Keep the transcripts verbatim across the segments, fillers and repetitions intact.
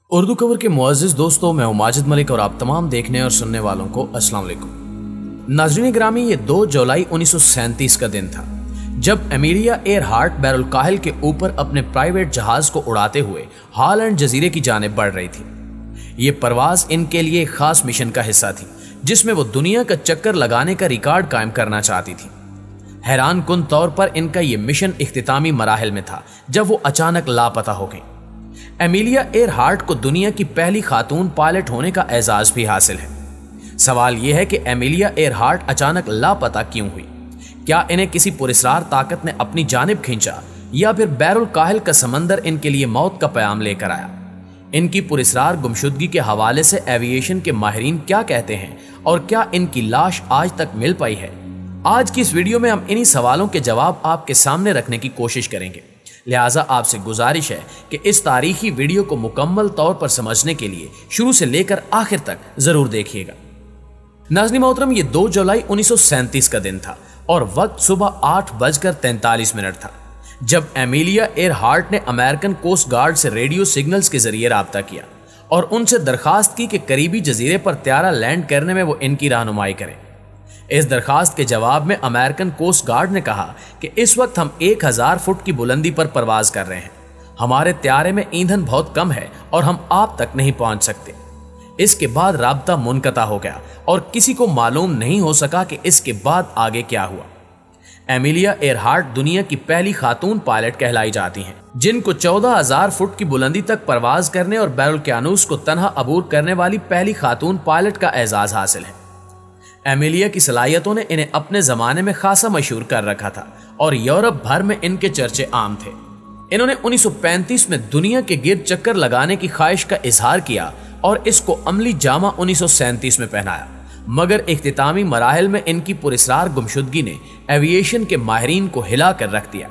उर्दू खबर के मुअज़्ज़िज़ दोस्तों, मैं हूं माजिद मलिक और आप तमाम देखने और सुनने वालों को अस्सलाम वालेकुम। नाज़रीन ग्रामी, ये दो जुलाई उन्नीस सौ सैंतीस का दिन था जब एमिलिया एयरहार्ट बैरुल काहिल के ऊपर अपने प्राइवेट जहाज को उड़ाते हुए हॉलैंड जजीरे की जानिब बढ़ रही थी। ये परवाज इनके लिए एक खास मिशन का हिस्सा थी जिसमें वो दुनिया का चक्कर लगाने का रिकॉर्ड कायम करना चाहती थी। हैरान कुन तौर पर इनका ये मिशन इख्तितामी मराहिल में था जब वो अचानक लापता हो गई। एमिलिया एयरहार्ट को दुनिया की पहली खातून पायलट होने का एजाज भी हासिल है। सवाल यह है कि एमिलिया एयरहार्ट अचानक लापता क्यों हुई? क्या इन्हें किसी पुरस्रार ताकत ने अपनी जानिब खींचा या फिर बैरुल काहिल का समंदर इनके लिए मौत का पैगाम लेकर आया? इनकी पुरस्रार गुमशुदगी के हवाले से एविएशन के माहिरीन क्या कहते हैं और क्या इनकी लाश आज तक मिल पाई है? आज की इस वीडियो में हम इन्हीं सवालों के जवाब आपके सामने रखने की कोशिश करेंगे। लिहाजा आपसे गुजारिश है कि इस तारीखी वीडियो को मुकम्मल तौर पर समझने के लिए शुरू से लेकर आखिर तक जरूर देखिएगा। नाज़रीन मोहतरम, ये दो जुलाई उन्नीस सौ सैंतीस का दिन था और वक्त सुबह आठ बजकर तैंतालीस मिनट था जब एमिलिया एयरहार्ट ने अमेरिकन कोस्ट गार्ड से रेडियो सिग्नल्स के जरिए राब्ता किया और उनसे दरखास्त की कि करीबी जजीरे पर त्यारा लैंड करने में वो इनकी रहनुमाई करें। इस दरखास्त के जवाब में अमेरिकन कोस्ट गार्ड ने कहा कि इस वक्त हम एक हज़ार फुट की बुलंदी पर परवाज कर रहे हैं। हमारे त्यारे में ईंधन बहुत कम है और हम आप तक नहीं पहुंच सकते। इसके बाद राब्ता मुनक़ता हो गया और किसी को मालूम नहीं हो सका कि इसके बाद आगे क्या हुआ। एमिलिया एयरहार्ट दुनिया की पहली खातून पायलट कहलाई जाती हैं जिनको चौदह हज़ार फुट की बुलंदी तक परवाज करने और बैरुल कानूस को तनहा अबूर करने वाली पहली खातून पायलट का एजाज हासिल है। एमिलिया की सलाहियतों ने इन्हें अपने जमाने में खासा मशहूर कर रखा था और यूरोप भर में इनके चर्चे आम थे। इन्होंने उन्नीस सौ पैंतीस में दुनिया के गिर्द चक्कर लगाने की ख्वाहिश का इजहार किया और इसको अमली जामा उन्नीस सौ सैंतीस में पहनाया, मगर इख्तितामी मराहिल में इनकी पुरस्रार गुमशुदगी ने एविएशन के माहिरीन को हिला कर रख दिया।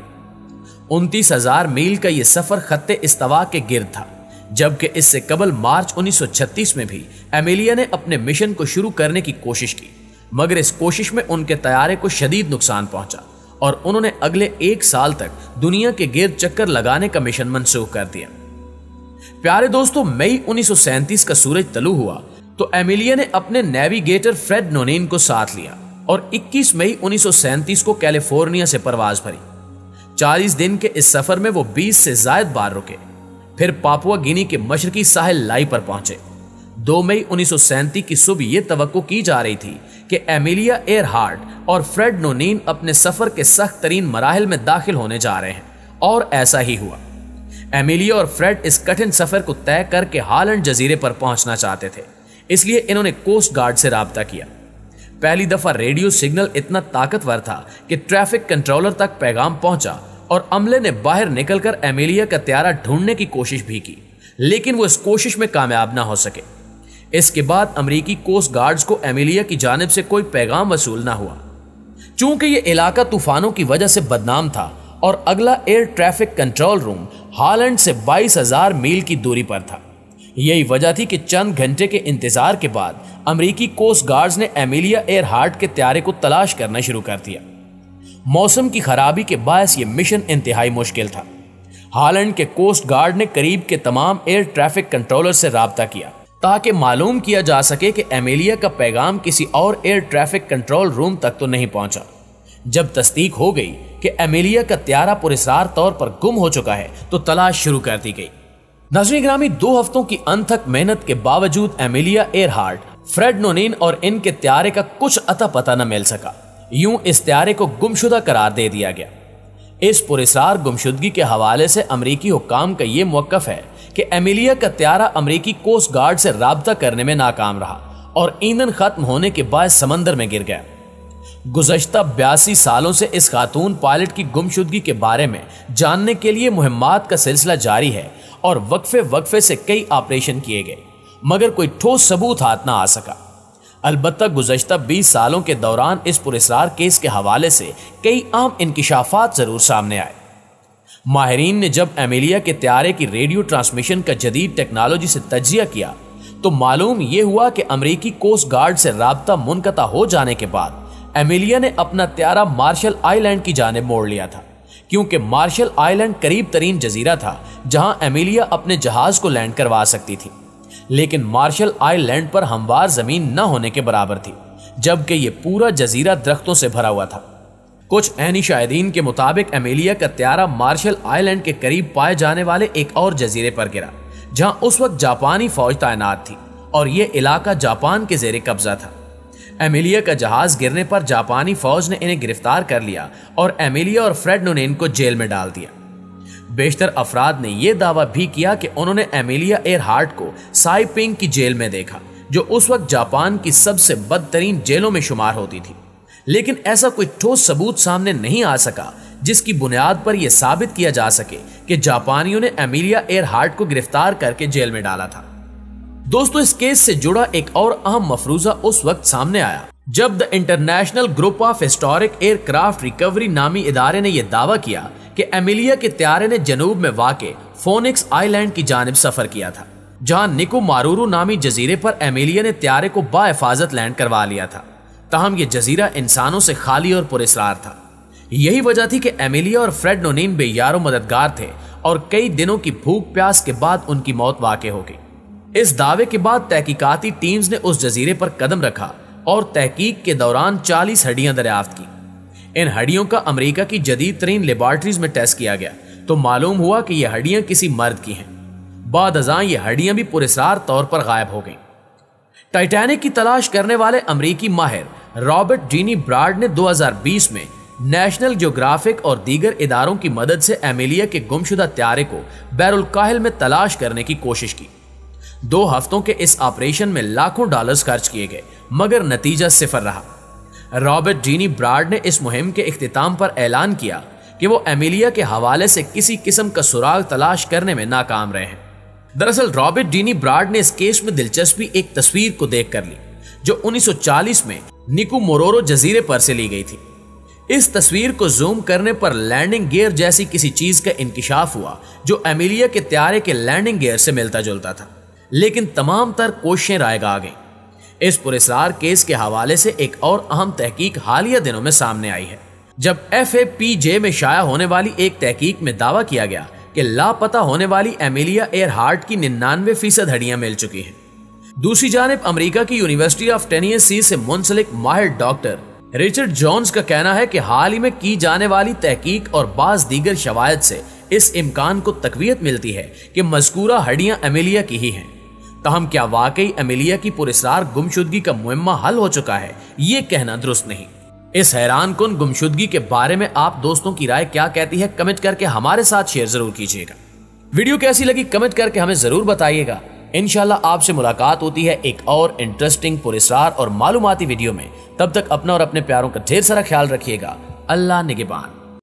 उनतीस हजार मील का यह सफर खत्ते इस्तवा के गिर्द था, जबकि इससे कबल मार्च उन्नीस सौ छत्तीस में भी एमिलिया ने अपने मिशन को शुरू करने की कोशिश की, मगर इस कोशिश में उनके तैयारे को शदीद नुकसान पहुंचा और उन्होंने अगले एक साल तक दुनिया के गिर्द चक्कर लगाने का मिशन मंसूख कर दिया। प्यारे दोस्तों, मई उन्नीस सौ सैंतीस का सूरज तलू हुआ तो एमिलिया ने अपने नेविगेटर फ्रेड नोनीन को साथ लिया और इक्कीस मई उन्नीस सौ सैंतीस को कैलिफोर्निया से परवाज भरी। चालीस दिन के इस सफर में वो बीस से ज्यादा बार रुके, फिर पापुआ गिनी के मशरकी साहिल लाई पर पहुंचे। दो मई उन्नीस सौ सैंतीस की सुबह यह तवक्को की जा रही थी कि एमिलिया एयरहार्ट और फ्रेड नोनीन अपने सफर के सख्त तरीन मराहिल में दाखिल होने जा रहे हैं और ऐसा ही हुआ। एमिलिया और फ्रेड इस कठिन सफर को तय करके हॉलैंड जजीरे पर पहुंचना चाहते थे, इसलिए इन्होंने कोस्ट गार्ड से राब्ता किया। पहली दफा रेडियो सिग्नल इतना ताकतवर था कि ट्रैफिक कंट्रोलर तक पैगाम पहुंचा और अमले ने बाहर निकलकर एमिलिया का त्यारा ढूंढने की कोशिश भी की, लेकिन वो इस कोशिश में कामयाब ना हो सके। इसके बाद अमेरिकी कोस्ट गार्ड्स को एमिलिया की जानिब से कोई पैगाम वसूल ना हुआ। चूंकि ये इलाका तूफानों की वजह से बदनाम था और अगला air traffic control room Holland से बाईस हजार मील की दूरी पर था, यही वजह थी कि चंद घंटे के इंतजार के बाद अमेरिकी कोस्ट गार्ड्स ने एमिलिया एयरहार्ट के त्यारे को तलाश करना शुरू कर दिया। मौसम की खराबी के बायस ये मिशन इंतहाई मुश्किल था। हॉलैंड के कोस्ट गार्ड ने करीब के तमाम एयर ट्रैफिक कंट्रोलर से राब्ता किया ताकि मालूम किया जा सके कि एमिलिया का पैगाम किसी और एयर ट्रैफिक कंट्रोल रूम तक तो नहीं पहुंचा। जब तस्दीक हो गई कि एमिलिया का त्यारा पुरस्रार तौर पर गुम हो चुका है तो तलाश शुरू कर दी गई। नाज़रीन ग्रामी, दो हफ्तों की अनथक मेहनत के बावजूद एमिलिया एयरहार्ट, फ्रेड नोनीन और इनके त्यारे का कुछ अता पता न मिल सका। यूं इस त्यारे को गुमशुदा करार दे दिया गया। इस पुरस्रार गुमशुदगी के हवाले से अमरीकी हुक्काम का यह मौक़िफ़ है कि एमिलिया का त्यारा अमरीकी कोस्ट गार्ड से राब्ता करने में नाकाम रहा और ईंधन खत्म होने के बाद समंदर में गिर गया। गुज़श्ता बयासी सालों से इस खातून पायलट की गुमशुदगी के बारे में जानने के लिए मुहिम्मात का सिलसिला जारी है और वक्फे वक्फे से कई ऑपरेशन किए गए, मगर कोई ठोस सबूत हाथ ना आ सका। अलबत्ता गुज़श्ता बीस सालों के दौरान इस पुरस्रार केस के हवाले से कई अहम इंकिशाफात जरूर सामने आए। माहिरीन ने जब एमिलिया के त्यारे की रेडियो ट्रांसमिशन का जदीद टेक्नोलॉजी से तजिया किया तो मालूम यह हुआ कि अमेरिकी कोस्ट गार्ड से राब्ता मुनक़ता हो जाने के बाद एमिलिया ने अपना त्यारा मार्शल आइलैंड की जानिब मोड़ लिया था, क्योंकि मार्शल आइलैंड करीब तरीन जजीरा था जहां एमिलिया अपने जहाज को लैंड करवा सकती थी, लेकिन मार्शल आइलैंड पर हमवार जमीन न होने के बराबर थी, जबकि यह पूरा जजीरा दरख्तों से भरा हुआ था। कुछ ऐनी शाहिदीन के मुताबिक एमिलिया का त्यारा मार्शल आइलैंड के करीब पाए जाने वाले एक और जजीरे पर गिरा, जहां उस वक्त जापानी फौज तैनात थी और यह इलाका जापान के जेरे कब्जा था। एमिलिया का जहाज गिरने पर जापानी फौज ने इन्हें गिरफ्तार कर लिया और एमिलिया और फ्रेड नोनेन को जेल में डाल दिया। बेशतर अफराद ने यह दावा भी किया कि उन्होंने एमिलिया एयरहार्ट को साइपिंग की जेल में देखा, जो उस वक्त जापान की सबसे बदतरीन जेलों में शुमार होती थी, लेकिन ऐसा कोई ठोस सबूत सामने नहीं आ सका जिसकी बुनियाद पर यह साबित किया जा सके कि जापानियों ने एमिलिया एयरहार्ट को गिरफ्तार करके जेल में डाला था। दोस्तों, इस केस से जुड़ा एक और अहम मफरूजा उस वक्त सामने आया जब the international group of historic aircraft recovery नामी इदारे ने यह दावा किया कि एमिलिया के त्यारे ने जनूब में वाक़े फोनिक्स आइलैंड की जानिब सफर किया था, जहां निको मारूरू नामी जजीरे पर एमिलिया ने त्यारे को बाहिफाजत लैंड करवा लिया था। ताहम यह जजीरा इंसानों से खाली और पुरस्रार था। यही वजह थी कि एमिलिया और फ्रेड नोनेन बेयारो मददगार थे और कई दिनों की भूख प्यास के बाद उनकी मौत वाक़े हो गई। इस दावे के बाद तहकीकाती टीम्स ने उस जजीरे पर कदम रखा और तहकीक के दौरान चालीस हड्डियां दरियाफ्त की। इन हड्डियों का अमेरिका की जदीद तरीन लेबॉर्ट्रीज में टेस्ट किया गया तो मालूम हुआ कि यह हड्डियां किसी मर्द की हैं। बाद अज़ां ये हड्डियां भी पुरस्रार तौर पर गायब हो गईं। टाइटैनिक की तलाश करने वाले अमरीकी माहिर रॉबर्ट जीनी ब्राड ने दो हज़ार बीस में नेशनल ज्योग्राफिक और दीगर इदारों की मदद से एमिलिया के गुमशुदा त्यारे को बैरुल काहिल में तलाश करने की कोशिश की। दो हफ्तों के इस ऑपरेशन में लाखों डॉलर्स खर्च किए गए, मगर नतीजा सिफर रहा। रॉबर्ट जीनी ब्राड ने इस मुहिम के इख्तिताम पर ऐलान किया कि वो एमिलिया के हवाले से किसी किस्म का सुराग तलाश करने में नाकाम रहे हैं। दरअसल रॉबर्ट जीनी ब्राड ने इस केस में दिलचस्पी एक तस्वीर को देख कर ली जो उन्नीस सौ चालीस में निको मोरोरो जजीरे पर से ली गई थी। इस तस्वीर को जूम करने पर लैंडिंग गियर जैसी किसी चीज का इंकिशाफ हुआ जो एमिलिया के त्यारे के लैंडिंग गियर से मिलता जुलता था, लेकिन तमाम तर कोशिशें रायगा आ गईं। इस पुरस्कार केस के हवाले से एक और अहम तहकीक हालिया दिनों में सामने आई है, जब एफ ए पी जे में शाया होने वाली एक तहकीक में दावा किया गया कि लापता होने वाली एमिलिया एयरहार्ट की निन्यानवे फीसद हड्डियां मिल चुकी हैं। दूसरी जानिब अमेरिका की यूनिवर्सिटी ऑफ टेनेसी से मुंसलिक माहिर डॉक्टर रिचर्ड जॉन्स का कहना है कि हाल ही में की जाने वाली तहकीक और बाज दीगर शवायद से इस इम्कान को तकवीयत मिलती है कि मज़कूरा हड्डियां एमिलिया की ही हैं। तहम क्या वाकई एमिलिया की पुरस्रार गुमशुदगी का मुइम्मा हल हो चुका है, ये कहना दुरुस्त नहीं। इस हैरान कुन गुमशुदगी के बारे में आप दोस्तों की राय क्या कहती है, कमेंट करके हमारे साथ शेयर जरूर कीजिएगा। वीडियो कैसी लगी कमेंट करके हमें जरूर बताइएगा। इंशाल्लाह आपसे मुलाकात होती है एक और इंटरेस्टिंग पुरस्कार और मालूमाती वीडियो में। तब तक अपना और अपने प्यारों का ढेर सारा ख्याल रखिएगा। अल्लाह निगहबान।